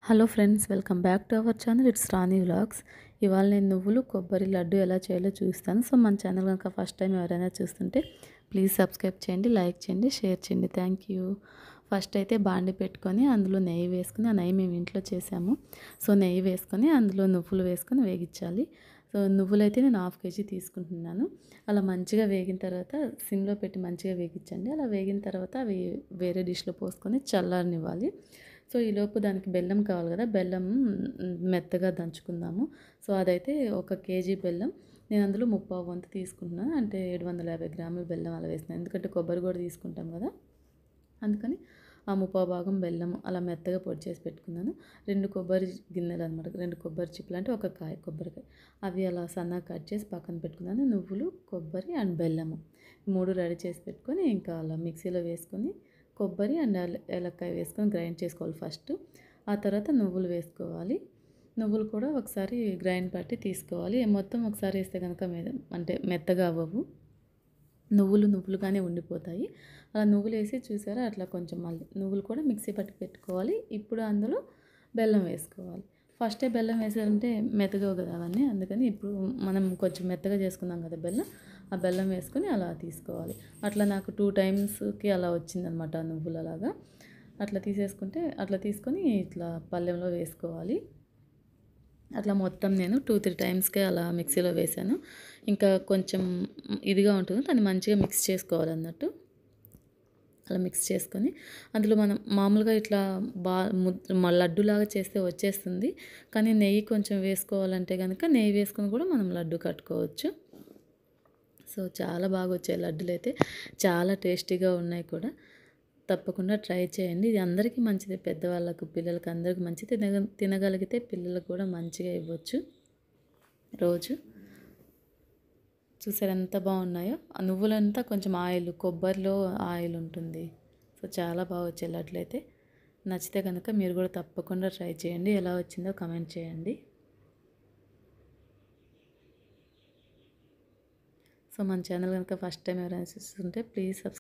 Hello friends, welcome back to our channel. It's Rani vlogs. ఇవాళ నేను నువ్వులు కొబ్బరి లడ్డు ఎలా చేయాలో చూస్తాను. సో మన ఛానల్ కనుక ఫస్ట్ టైం ఎవరైనా చూస్తుంటే ప్లీజ్ సబ్స్క్రైబ్ చేయండి, లైక్ చేయండి, షేర్ చేయండి. Thank you. ఫస్ట్ అయితే బాండి పెట్టుకొని అందులో నెయ్యి వేసుకుని, ఆ నెయ్యి మేము ఇంట్లో చేసాము. సో నెయ్యి వేసుకొని అందులో నువ్వులు వేసుకొని వేగించాలి. సో నువ్వులు అయితే నేను 1/2 kg తీసుకుంటున్నాను. అలా మంచిగా వేగిన తర్వాత సిమ్లో పెట్టి మంచిగా వేగించండి. అలా వేగిన తర్వాత అవి వేరే డిష్లో పోసుకొని చల్లారనివ్వాలి. సో ఈలోపు దానికి బెల్లం కావాలి కదా, బెల్లం మెత్తగా దంచుకుందాము. సో అదైతే 1 kg బెల్లం నేను అందులో 3/4 వంతు తీసుకుంటున్నాను. అంటే 750 గ్రాముల బెల్లం అలా వేస్తున్నాను. ఎందుకంటే కొబ్బరి కూడా తీసుకుంటాం కదా, అందుకని ఆ 3/4 భాగం బెల్లం అలా మెత్తగా పొడి చేసి పెట్టుకున్నాను. 2 కొబ్బరి గిన్నెలు అనమాట, 2 కొబ్బరి చిప్పలు అంటే ఒక కాయ కొబ్బరికాయ, అవి అలా సన్నగా కట్ చేసి పక్కన పెట్టుకున్నాను. నువ్వులు, కొబ్బరి అండ్ బెల్లము 3 రెడీ చేసి పెట్టుకొని ఇంకా అలా మిక్సీలో వేసుకొని కొబ్బరి అండ్ ఏలక్కాయ వేసుకొని గ్రైండ్ చేసుకోవాలి ఫస్ట్. ఆ తర్వాత నువ్వులు వేసుకోవాలి. నువ్వులు కూడా ఒకసారి గ్రైండ్ పట్టి తీసుకోవాలి. మొత్తం ఒకసారి వేస్తే కనుక అంటే మెత్తగా అవ్వవు, నువ్వులుగానే ఉండిపోతాయి. అలా నువ్వులు వేసి చూసారా, అట్లా కొంచెం మళ్ళీ నువ్వులు కూడా మిక్సీ పట్టి పెట్టుకోవాలి. ఇప్పుడు అందులో బెల్లం వేసుకోవాలి. ఫస్టే బెల్లం వేసారంటే మెత్తగవు కదా అవన్నీ, అందుకని ఇప్పుడు మనం కొంచెం మెత్తగా చేసుకుందాం కదా బెల్లం, ఆ బెల్లం వేసుకొని అలా తీసుకోవాలి. అట్లా నాకు 2 టైమ్స్కి అలా వచ్చిందనమాట నువ్వులు అలాగా. అట్లా తీసేసుకుంటే అట్లా తీసుకొని ఇట్లా పళ్ళెంలో వేసుకోవాలి. అట్లా మొత్తం నేను 2-3 టైమ్స్కే అలా మిక్సీలో వేసాను. ఇంకా కొంచెం ఇదిగా ఉంటుంది, దాన్ని మంచిగా మిక్స్ చేసుకోవాలన్నట్టు. అలా మిక్స్ చేసుకొని అందులో మనం మామూలుగా ఇట్లా లడ్డులాగా చేస్తే వచ్చేస్తుంది. కానీ నెయ్యి కొంచెం వేసుకోవాలంటే కనుక నెయ్యి వేసుకొని కూడా మనం లడ్డు కట్టుకోవచ్చు. సో చాలా బాగా వచ్చాయి లడ్డులు అయితే, చాలా టేస్టీగా ఉన్నాయి కూడా. తప్పకుండా ట్రై చేయండి. ఇది అందరికీ మంచిది, పెద్దవాళ్ళకు, పిల్లలకి అందరికీ మంచిది. తినగలిగితే పిల్లలకు కూడా మంచిగా ఇవ్వచ్చు రోజు. చూసారు ఎంత బాగున్నాయో. ఆ నువ్వులంతా కొంచెం ఆయిల్, కొబ్బరిలో ఆయిల్ ఉంటుంది. సో చాలా బాగా వచ్చాయి లడ్లు అయితే. నచ్చితే కనుక మీరు కూడా తప్పకుండా ట్రై చేయండి. ఎలా వచ్చిందో కమెంట్ చేయండి. సో మన ఛానల్ కనుక ఫస్ట్ టైం ఎవరైనా చూస్తుంటే ప్లీజ్ సబ్స్క్రైబ్.